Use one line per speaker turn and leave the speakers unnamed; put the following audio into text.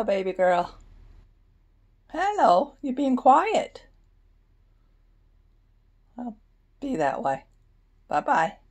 Hello, baby girl. Hello, you're being quiet. I'll be that way. Bye-bye.